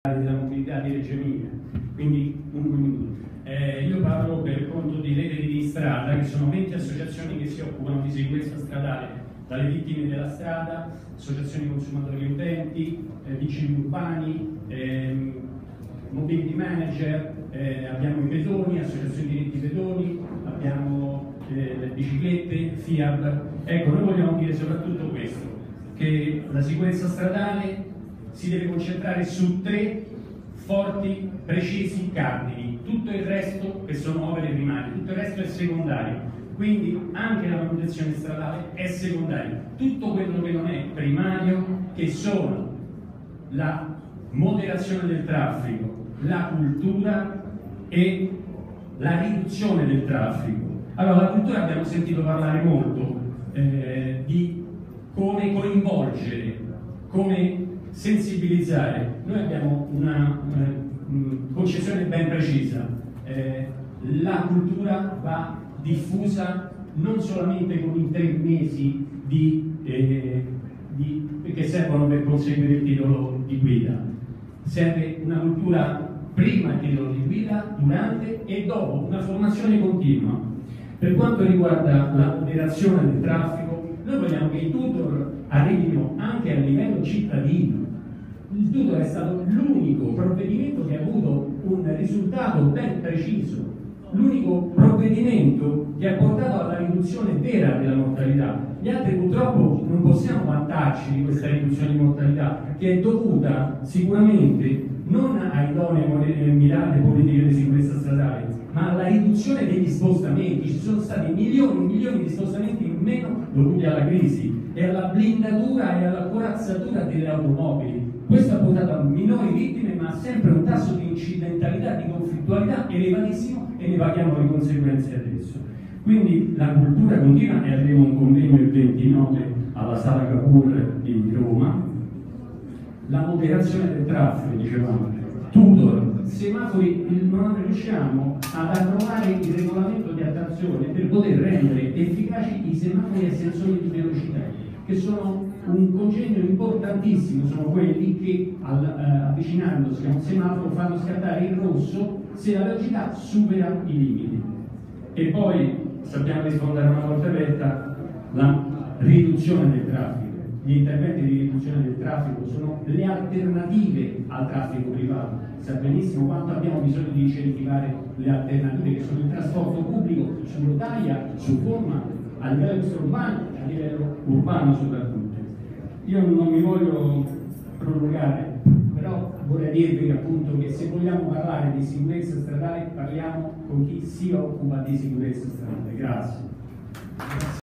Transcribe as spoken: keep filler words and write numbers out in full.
della mobilità di Reggio Emilia, quindi un minuto. Eh, io parlo per conto di Rete di Strada, che sono venti associazioni che si occupano di sicurezza stradale, dalle vittime della strada, associazioni consumatori utenti, eh, vigili urbani, ehm, mobility manager, eh, abbiamo i pedoni, associazioni di diritti pedoni, abbiamo eh, le biciclette, FIAB. Ecco, noi vogliamo dire soprattutto questo, che la sicurezza stradale si deve concentrare su tre forti, precisi cardini, tutto il resto che sono opere primarie, tutto il resto è secondario, quindi anche la manutenzione stradale è secondaria, tutto quello che non è primario, che sono la moderazione del traffico, la cultura e la riduzione del traffico. Allora, la cultura abbiamo sentito parlare molto eh, di come coinvolgere, come sensibilizzare. Noi abbiamo una eh, concezione ben precisa. Eh, la cultura va diffusa non solamente con i tre mesi di, eh, di, che servono per conseguire il titolo di guida, serve una cultura prima il titolo di guida, durante e dopo, una formazione continua. Per quanto riguarda la moderazione del traffico, noi vogliamo che i tutor arrivino anche a livello cittadino. Il tutor è stato l'unico provvedimento che ha avuto un risultato ben preciso, l'unico provvedimento che ha portato alla riduzione vera della mortalità. Gli altri purtroppo non possiamo vantarci di questa riduzione di mortalità, che è dovuta sicuramente non a idonee mirate politiche di sicurezza stradale, ma alla riduzione degli spostamenti. Ci sono stati milioni e milioni di spostamenti in meno dovuti alla crisi e alla blindatura e alla corazzatura delle automobili. Questo ha portato a minori vittime, ma sempre un tasso di incidentalità, di conflittualità elevatissimo, e ne paghiamo le conseguenze adesso. Quindi la cultura continua, e avremo un convegno il ventinove alla Sala Cavour di Roma. La moderazione del traffico, dicevamo, tutor, semafori, non riusciamo ad approvare il regolamento di attrazione per poter rendere efficaci i semafori a sensori di velocità, che sono un congegno importantissimo, sono quelli che al, eh, avvicinandosi a un semaforo fanno scattare il rosso se la velocità supera i limiti. E poi sappiamo rispondere una volta aperta la riduzione del traffico. Gli interventi di riduzione del traffico sono le alternative al traffico privato. Sa benissimo quanto abbiamo bisogno di incentivare le alternative, che sono il trasporto pubblico su rotaia, su gomma, a livello extraurbano e a livello urbano soprattutto. Io non mi voglio prolungare, però vorrei dirvi appunto che se vogliamo parlare di sicurezza stradale parliamo con chi si occupa di sicurezza stradale. Grazie.